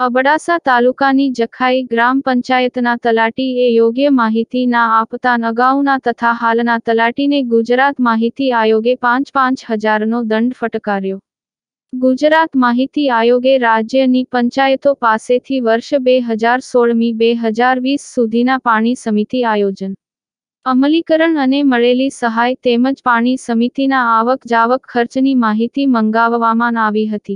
અબડાસા તાલુકાની જખાઈ ગ્રામ પંચાયતના તલાટીએ યોગ્ય માહિતી ના આપતા અગાઉના તથા હાલના તલાટીને ગુજરાત માહિતી આયોગે 5,000નો દંડ ફટકાર્યો। ગુજરાત માહિતી આયોગે રાજ્યની પંચાયતો પાસેથી વર્ષ 2016થી 2020 સુધીના પાણી સમિતિ આયોજન, અમલીકરણ અને મળેલી સહાય તેમજ પાણી સમિતિના આવક જાવક ખર્ચની માહિતી મંગાવવામાં આવી હતી।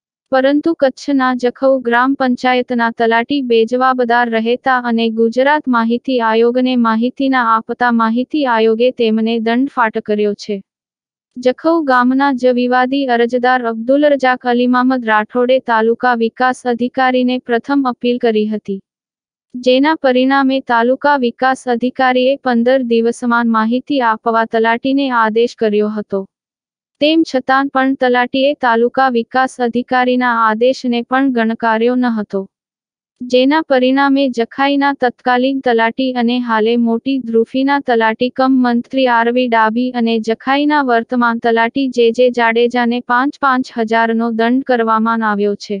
પરંતુ કચ્છના જખૌ ગ્રામ પંચાયતના તલાટી બેજવાબદાર રહેતા અને ગુજરાત માહિતી આયોગને માહિતી ના આપતા માહિતી આયોગે તેમને દંડ ફટકાર્યો છે। જખૌ ગામના જ વિવાદી અરજદાર અબ્દુલ રજાક અલીમામદ રાઠોડે તાલુકા વિકાસ અધિકારીને પ્રથમ અપીલ કરી હતી, જેના પરિણામે તાલુકા વિકાસ અધિકારીએ 15 દિવસમાં માહિતી આપવા તલાટીને આદેશ કર્યો હતો। તેમ છતાં પણ તલાટીએ તાલુકા વિકાસ અધિકારીના આદેશને પણ ગણકાર્યો ન હતો, જેના પરિણામે જખાઈના તત્કાલીન તલાટી અને હાલે મોટી ધ્રુફીના તલાટી કમ મંત્રી આરવી ડાભી અને જખાઈના વર્તમાન તલાટી જે જાડેજાને 5,000નો દંડ કરવામાં આવ્યો છે।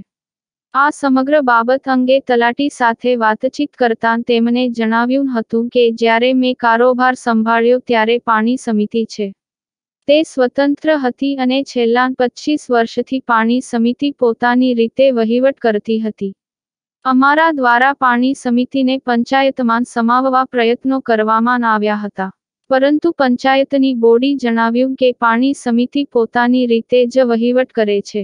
આ સમગ્ર બાબત અંગે તલાટી સાથે વાતચીત કરતાં તેમણે જણાવ્યું હતું કે જ્યારે મેં કારોબાર સંભાળ્યો ત્યારે પાણી સમિતિ છે તે સ્વતંત્ર હતી અને છેલ્લા 25 વર્ષથી પાણી સમિતિ પોતાની રીતે વહીવટ કરતી હતી। અમારા દ્વારા પાણી સમિતિને પંચાયતમાં સમાવવા પ્રયત્નો કરવામાં આવ્યા હતા, પરંતુ પંચાયતની બોડી જણાવ્યું કે પાણી સમિતિ પોતાની રીતે જ વહીવટ કરે છે।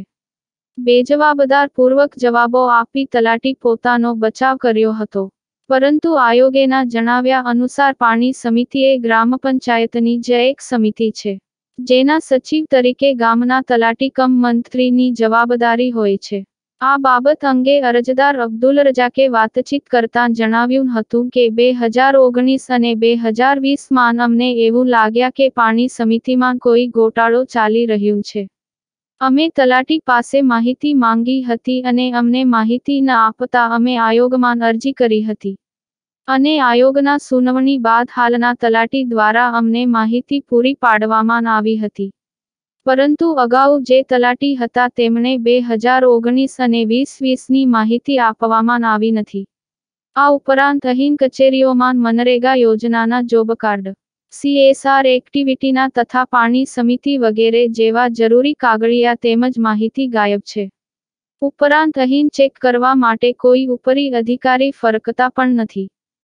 બેજવાબદાર પૂર્વક જવાબો આપી તલાટી પોતાનો બચાવ કર્યો હતો, પરંતુ આયોગેના જણાવ્યા અનુસાર પાણી સમિતિ એ ગ્રામ પંચાયતની જ એક સમિતિ છે, જેના સચિવ તરીકે ગામના તલાટી કમ મંત્રીની જવાબદારી હોય છે। આ બાબત અંગે અરજદાર અબ્દુલ રજાકે વાતચીત કરતાં જણાવ્યું હતું કે 2019 અને 2020માં અમને એવું લાગ્યા કે પાણી સમિતિમાં કોઈ ગોટાળો ચાલી રહ્યું છે। અમે તલાટી પાસે માહિતી માંગી હતી અને અમને માહિતી ન આપતા અમે આયોગમાં અરજી કરી હતી અને આયોગના સુનાવણી બાદ હાલના તલાટી દ્વારા અમને માહિતી પૂરી પાડવામાં આવી હતી, પરંતુ અગાઉ જે તલાટી હતા તેમણે 2019 અને 2020ની માહિતી આપવામાં આવી નથી। આ ઉપરાંત અહીં કચેરીઓમાં મનરેગા યોજનાના જોબ કાર્ડ, CSR એક્ટિવિટીના તથા પાણી સમિતિ વગેરે જેવા જરૂરી કાગળિયા તેમજ માહિતી ગાયબ છે। ઉપરાંત અહીં ચેક કરવા માટે કોઈ ઉપરી અધિકારી ફરકતા પણ નથી।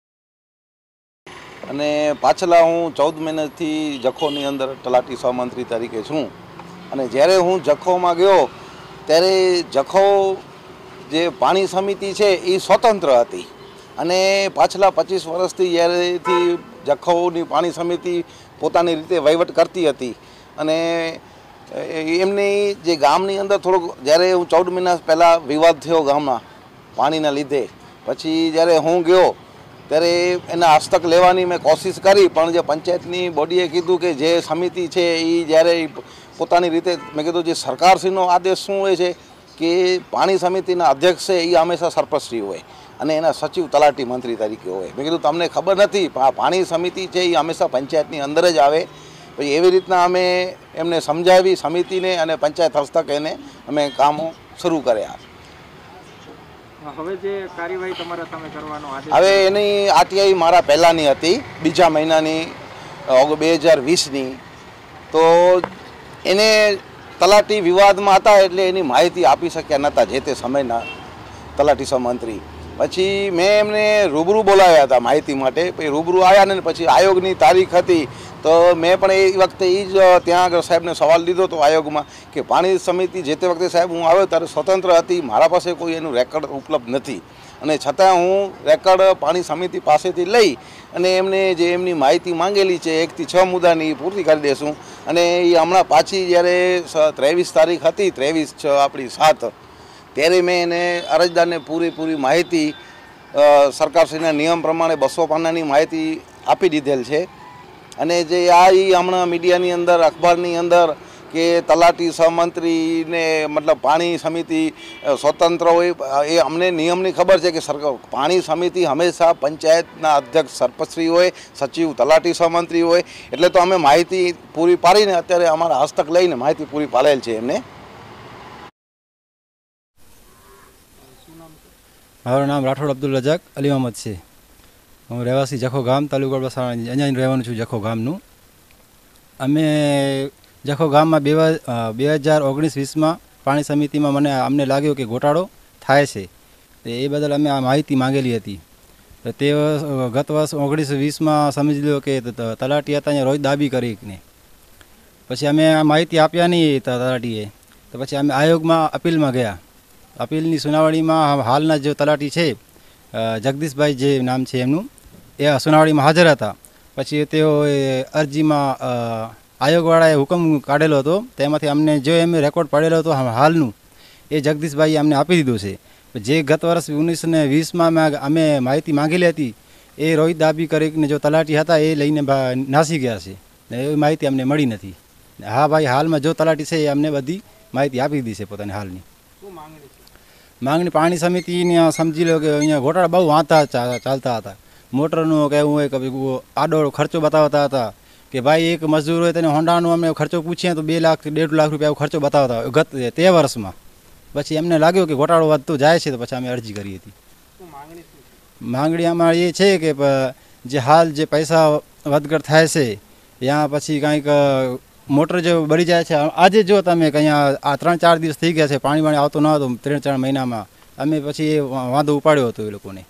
અને પાછલા હું 14 મહિનાથી જખૌની અંદર તલાટી સહમંત્રી તરીકે છું અને જ્યારે હું જખૌમાં ગયો ત્યારે જખૌ જે પાણી સમિતિ છે એ સ્વતંત્ર હતી અને પાછલા 25 વર્ષથી જ્યારેથી જખૌની પાણી સમિતિ પોતાની રીતે વહીવટ કરતી હતી અને એમની જે ગામની અંદર થોડોક જ્યારે હું 14 મહિના પહેલાં વિવાદ થયો ગામમાં પાણીના લીધે, પછી જ્યારે હું ગયો ત્યારે એના હસ્તક લેવાની મેં કોશિશ કરી, પણ જે પંચાયતની બોડીએ કીધું કે જે સમિતિ છે એ જ્યારે પોતાની રીતે, મેં કીધું જે સરકારશ્રીનો આદેશ શું હોય છે કે પાણી સમિતિના અધ્યક્ષ છે એ હંમેશા સરપંચશ્રી હોય અને એના સચિવ તલાટી મંત્રી તરીકે હોય। મેં કીધું તમને ખબર નથી, આ પાણી સમિતિ છે એ હંમેશા પંચાયતની અંદર જ આવે। પછી એવી રીતના અમે એમને સમજાવી સમિતિને અને પંચાયત હસ્તક એને અમે કામો શરૂ કર્યા। હવે જે કાર્યવાહી તમારા સામે કરવાનો આદેશ, હવે એની આરટીઆઈ મારા પહેલાંની હતી, બીજા મહિનાની 2020ની, તો એને તલાટી વિવાદમાં હતા એટલે એની માહિતી આપી શક્યા નહોતા જે તે સમયના તલાટી સહમંત્રી। પછી મેં એમને રૂબરૂ બોલાવ્યા હતા માહિતી માટે, પછી રૂબરૂ આવ્યા ને પછી આયોગની તારીખ હતી તો મેં પણ એ વખતે એ જ ત્યાં આગળ સાહેબને સવાલ લીધો હતો આયોગમાં કે પાણી સમિતિ જે તે વખતે સાહેબ હું આવ્યો ત્યારે સ્વતંત્ર હતી, મારા પાસે કોઈ એનું રેકર્ડ ઉપલબ્ધ નથી અને છતાં હું રેકર્ડ પાણી સમિતિ પાસેથી લઈ અને એમને જે એમની માહિતી માંગેલી છે 1 થી 6 મુદ્દાની એ પૂરી કરી દઈશું। અને એ હમણાં પાછી જ્યારે 23 તારીખ હતી, 23 આપણી 7, ત્યારે મેં એને અરજદારને પૂરી માહિતી સરકારશ્રીના નિયમ પ્રમાણે 200 પાનાની માહિતી આપી દીધેલ છે। અને જે આ હમણાં મીડિયાની અંદર, અખબારની અંદર કે તલાટી સહમંત્રીને મતલબ પાણી સમિતિ સ્વતંત્ર હોય, એ અમને નિયમની ખબર છે કે પાણી સમિતિ હંમેશા પંચાયતના અધ્યક્ષ સરપંચશ્રી હોય, સચિવ તલાટી સહમંત્રી હોય, એટલે તો અમે માહિતી પૂરી પાડીને અત્યારે અમારા હસ્તક લઈને માહિતી પૂરી પાડેલ છે એમને। મારું નામ રાઠોડ અબ્દુલ રજાક અલી અહમદ છે. હું રહેવાસી જખો ગામ તાલુકા બસાણા અહીંયા રહેવાનું છું. જખો ગામનું અમે જખો ગામમાં 2019-20માં પાણી સમિતિમાં અમને લાગ્યો કે ગોટાળો થાય છે. તો એ બદલ અમે આ માહિતી માંગેલી હતી. તો તે ગત વર્ષ 19-20માં સમજી લો કે તલાટી હતા અહીંયા રોજ દાબી કરીને પછી અમે આ માહિતી આપ્યા નહીં તલાટીએ. તો પછી અમે આયોગમાં અપીલમાં ગયા. અપીલની સુનાવણીમાં હાલના જે તલાટી છે જગદીશભાઈ જે નામ છે એમનું, એ સુનાવણીમાં હાજર હતા. પછી તેઓએ અરજીમાં આયોગવાળાએ હુકમ કાઢેલો હતો, તેમાંથી અમને જો એમ રેકોર્ડ પડેલો હતો હાલનું, એ જગદીશભાઈએ અમને આપી દીધું છે. જે ગત વર્ષ 19-20માં અમે માહિતી માંગેલી હતી એ રોહિત દાબી કરીને જો તલાટી હતા એ લઈને નાસી ગયા છે. એવી માહિતી અમને મળી નથી. હા ભાઈ, હાલમાં જો તલાટી છે એ અમને બધી માહિતી આપી દીધી છે પોતાની હાલની. માંગણી પાણી સમિતિને સમજી લો કે અહીંયા ઘોટાળા બહુ વાંધા ચાલતા હતા. મોટરનું કહેવું હોય કે આડો ખર્ચો બતાવતા હતા કે ભાઈ એક મજૂર હોય તેને હોન્ડાનો અમે ખર્ચો પૂછીએ તો 2 લાખ 1.5 લાખ રૂપિયા ખર્ચો બતાવતા હોય ગત તે વર્ષમાં. પછી એમને લાગ્યો કે ઘોટાળો વધતો જાય છે તો પછી અમે અરજી કરી હતી. માંગણી અમારી એ છે કે જે હાલ જે પૈસા વધઘટ થાય છે ત્યાં પછી કાંઈક મોટર જો બળી જાય છે. આજે જો તમે કે અહીંયા આ 3-4 દિવસ થઈ ગયા છે પાણી આવતો ન હતો 3-4 મહિનામાં, અમે પછી એ વાંધો ઉપાડ્યો હતો એ લોકોને.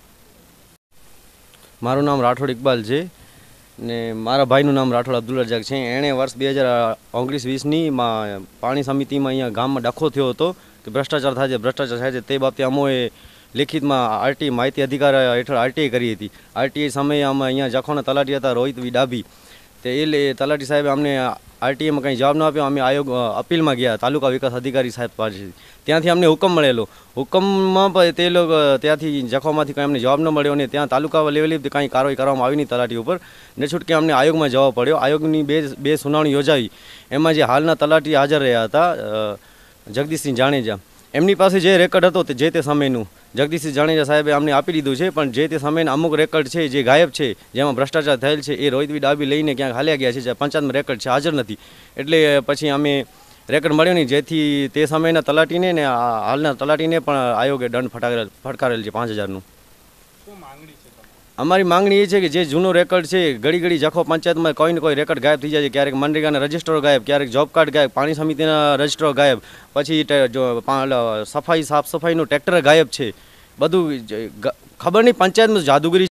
મારું નામ રાઠોડ ઇકબાલ છે ને મારા ભાઈનું નામ રાઠોડ અબ્દુલ રજાક છે. એણે વર્ષ 2019-20ની પાણી સમિતિમાં અહીંયા ગામમાં ડખો થયો હતો કે ભ્રષ્ટાચાર થાય છે. તે બાબતે અમોએ લેખિતમાં માહિતી અધિકાર હેઠળ આરટીઆઈ કરી હતી. આરટીઆઈ સમયે અમે અહીંયા જખોના તલાટી હતા રોહિત ડાબી, તે એ તલાટી સાહેબે અમને આરટીઆઈમાં કંઈ જવાબ ન આપ્યો. અમે આયોગ અપીલમાં ગયા તાલુકા વિકાસ અધિકારી સાહેબ પાસે. ત્યાંથી અમને હુકમ મળેલો. હુકમમાં તે લોકો ત્યાંથી જખોમાંથી કંઈ અમને જવાબ ન મળ્યો અને ત્યાં તાલુકા લેવલે કંઈ કાર્યવાહી કરવામાં આવી નહીં તલાટી ઉપર. ને છૂટકે અમને આયોગમાં જવા પડ્યો. આયોગની બે સુનાવણી યોજાઈ. એમાં જે હાલના તલાટી હાજર રહ્યા હતા જગદીશસિંહ જાણેજા, એમની પાસે જે રેકર્ડ હતો તે જે તે સમયનું જગદીશસિંહ જાણેજા સાહેબે અમને આપી દીધું છે. પણ જે તે સમયના અમુક રેકર્ડ છે જે ગાયબ છે, જેમાં ભ્રષ્ટાચાર થયેલ છે, એ રોહિત ડાબી લઈને ક્યાંક હાલ્યા ગયા છે. પંચાયતમાં રેકર્ડ છે, હાજર નથી. એટલે પછી અમે રેકર્ડ મળ્યો નહીં, જેથી તે સમયના તલાટીને ને હાલના તલાટીને પણ આયોગે દંડ ફટકારેલ છે 5,000નું. અમારી માંગણી એ છે કે જે જૂનો રેકર્ડ છે, ઘડી જખો પંચાયતમાં કોઈ ને કોઈ રેકર્ડ ગાયબ થઈ જાય છે. ક્યારેક મનરેગાના રજિસ્ટરો ગાયબ, ક્યારેક જોબ કાર્ડ ગાયબ, પાણી સમિતિના રજિસ્ટરો ગાયબ, પછી સાફ સફાઈનું ટ્રેક્ટર ગાયબ છે. બધું ખબર નહીં પંચાયતમાં જાદુગરી